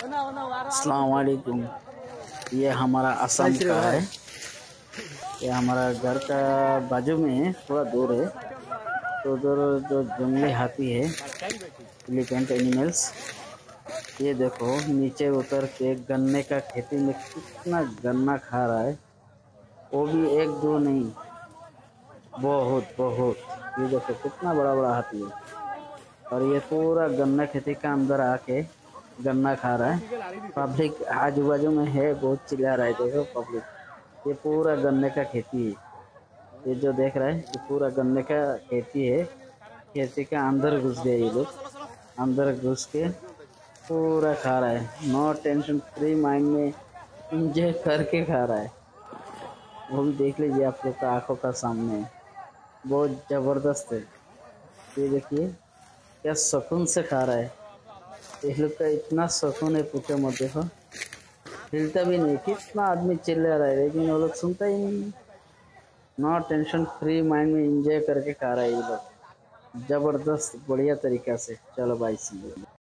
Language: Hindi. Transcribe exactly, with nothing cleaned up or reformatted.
अस्सलाम वालेकुम। ये हमारा असम का है। ये हमारा घर का बाजू में है, थोड़ा दूर है। तो उधर जो जंगली हाथी है, एलिफेंट एनिमल्स, ये देखो नीचे उतर के गन्ने का खेती में कितना गन्ना खा रहा है। वो भी एक दो नहीं, बहुत बहुत। ये देखो कितना बड़ा बड़ा हाथी है, और ये पूरा गन्ना खेती का अंदर आके गन्ना खा रहा है। पब्लिक आजू बाजू में है, बहुत चिल्ला रहा है। देखो पब्लिक, ये पूरा गन्ने का खेती है। ये जो देख रहा है ये पूरा गन्ने का खेती है। खेती के अंदर घुस गए ये लोग, अंदर घुस के पूरा खा रहा है। नो टेंशन फ्री माइंड में इंजॉय करके खा रहा है। वो भी देख लीजिए, आप लोग का आंखों का सामने है। बहुत जबरदस्त है। ये देखिए क्या सुकून से खा रहा है। ये लोग का इतना सुकून है, पूछो मत। देखो हिलता भी नहीं, कितना आदमी चिल्ला रहा है लेकिन वो लोग सुनता ही नहीं। नो टेंशन फ्री माइंड में एंजॉय करके खा रहा है ये लोग, जबरदस्त बढ़िया तरीका से। चलो भाई सी।